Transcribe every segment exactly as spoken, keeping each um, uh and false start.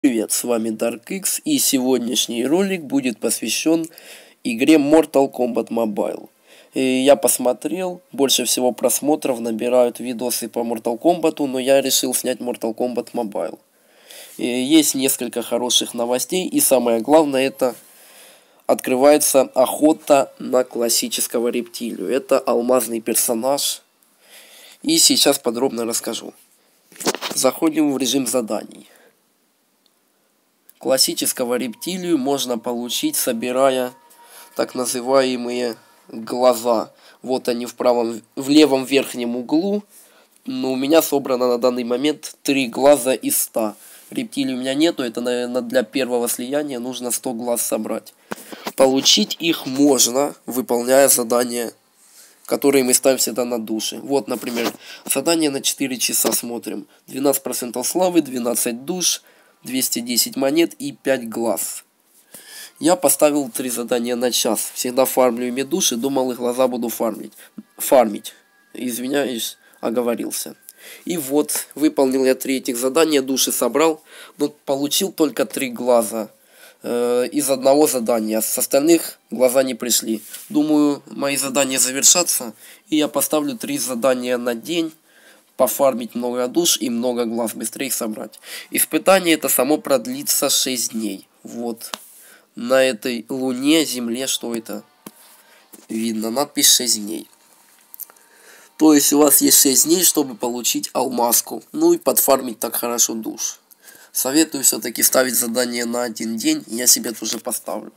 Привет, с вами DarkX, и сегодняшний ролик будет посвящен игре Mortal Kombat Mobile. И я посмотрел, больше всего просмотров набирают видосы по Mortal Kombat, но я решил снять Mortal Kombat Mobile. И есть несколько хороших новостей, и самое главное, это открывается охота на классического рептилию. Это алмазный персонаж, и сейчас подробно расскажу. Заходим в режим заданий. Классического рептилию можно получить, собирая так называемые глаза. Вот они в правом, в левом верхнем углу. Но у меня собрано на данный момент три глаза из ста. Рептилий у меня нету, это, наверное, для первого слияния нужно сто глаз собрать. Получить их можно, выполняя задания, которые мы ставим всегда на души. Вот, например, задание на четыре часа смотрим. двенадцать процентов славы, двенадцать душ, двести десять монет и пять глаз. Я поставил три задания на час. Всегда фармлю ими души, думал, и глаза буду фармить. Фармить. Извиняюсь, оговорился. И вот, выполнил я три этих задания, души собрал, но получил только три глаза э, из одного задания. С остальных глаза не пришли. Думаю, мои задания завершатся, и я поставлю три задания на день. Пофармить много душ и много глаз, быстрее их собрать. Испытание это само продлится шесть дней. Вот. На этой луне, земле, что это? Видно, надпись шесть дней. То есть у вас есть шесть дней, чтобы получить алмазку. Ну и подфармить так хорошо душ. Советую все-таки ставить задание на один день. Я себе тоже поставлю.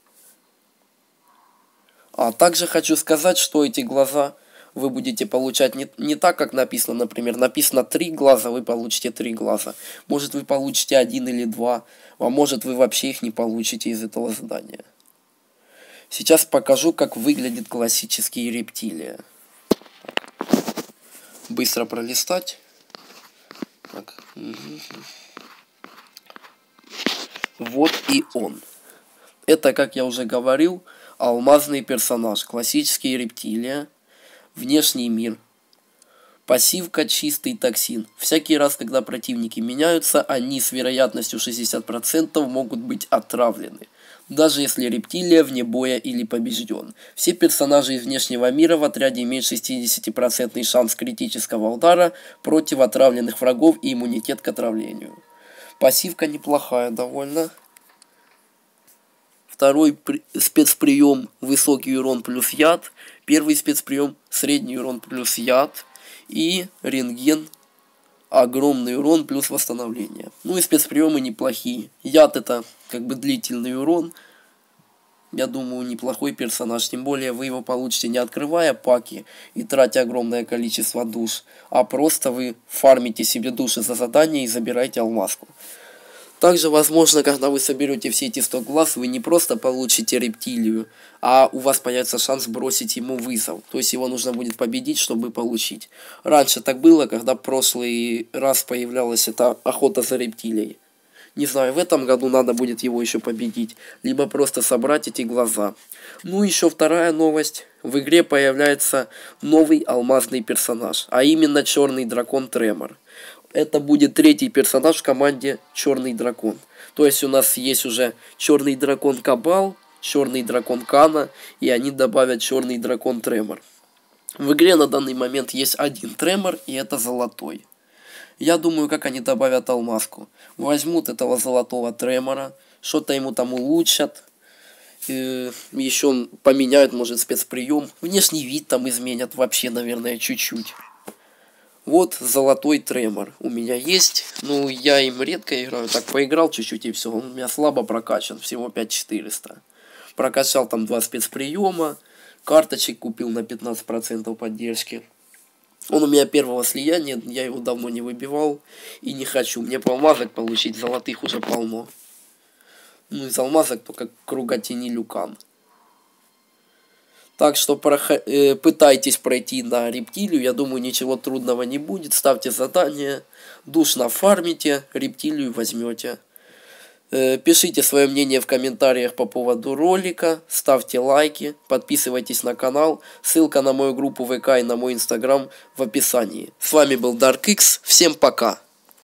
А также хочу сказать, что эти глаза вы будете получать не, не так, как написано, например, написано три глаза, вы получите три глаза. Может, вы получите один или два, а может, вы вообще их не получите из этого задания. Сейчас покажу, как выглядит классические рептилии. Быстро пролистать. Так. Вот и он. Это, как я уже говорил, алмазный персонаж, классические рептилии. Внешний мир. Пассивка чистый токсин. Всякий раз, когда противники меняются, они с вероятностью шестьдесят процентов могут быть отравлены. Даже если рептилия вне боя или побежден. Все персонажи из внешнего мира в отряде имеют шестьдесят процентов шанс критического удара против отравленных врагов и иммунитет к отравлению. Пассивка неплохая довольно. Второй спецприем высокий урон плюс яд. Первый спецприем средний урон плюс яд. И рентген огромный урон плюс восстановление. Ну и спецприемы неплохие. Яд это как бы длительный урон. Я думаю, неплохой персонаж. Тем более вы его получите не открывая паки и тратя огромное количество душ. А просто вы фармите себе души за задание и забираете алмазку. Также, возможно, когда вы соберете все эти сто глаз, вы не просто получите рептилию, а у вас появится шанс бросить ему вызов. То есть его нужно будет победить, чтобы получить. Раньше так было, когда в прошлый раз появлялась эта охота за рептилией. Не знаю, в этом году надо будет его еще победить, либо просто собрать эти глаза. Ну, еще вторая новость. В игре появляется новый алмазный персонаж, а именно черный дракон Тремор. Это будет третий персонаж в команде Черный Дракон. То есть у нас есть уже Черный Дракон Кабал, Черный Дракон Кана, и они добавят Черный Дракон Тремор. В игре на данный момент есть один Тремор, и это золотой. Я думаю, как они добавят алмазку. Возьмут этого золотого Тремора, что-то ему там улучшат, э, еще поменяют, может, спецприем. Внешний вид там изменят вообще, наверное, чуть-чуть. Вот золотой Тремор у меня есть. Ну, я им редко играю. Так, поиграл чуть-чуть и все. Он у меня слабо прокачан. Всего пять тысяч четыреста. Прокачал там два спецприема. Карточек купил на пятнадцать процентов поддержки. Он у меня первого слияния. Я его давно не выбивал. И не хочу. Мне алмазок получить. Золотых уже полно. Ну, из алмазок только круга тени Люкан. Так что э, пытайтесь пройти на рептилию, я думаю, ничего трудного не будет. Ставьте задания, душ нафармите, рептилию возьмете. Э, пишите свое мнение в комментариях по поводу ролика, ставьте лайки, подписывайтесь на канал. Ссылка на мою группу вэ ка и на мой инстаграм в описании. С вами был DarkX, всем пока!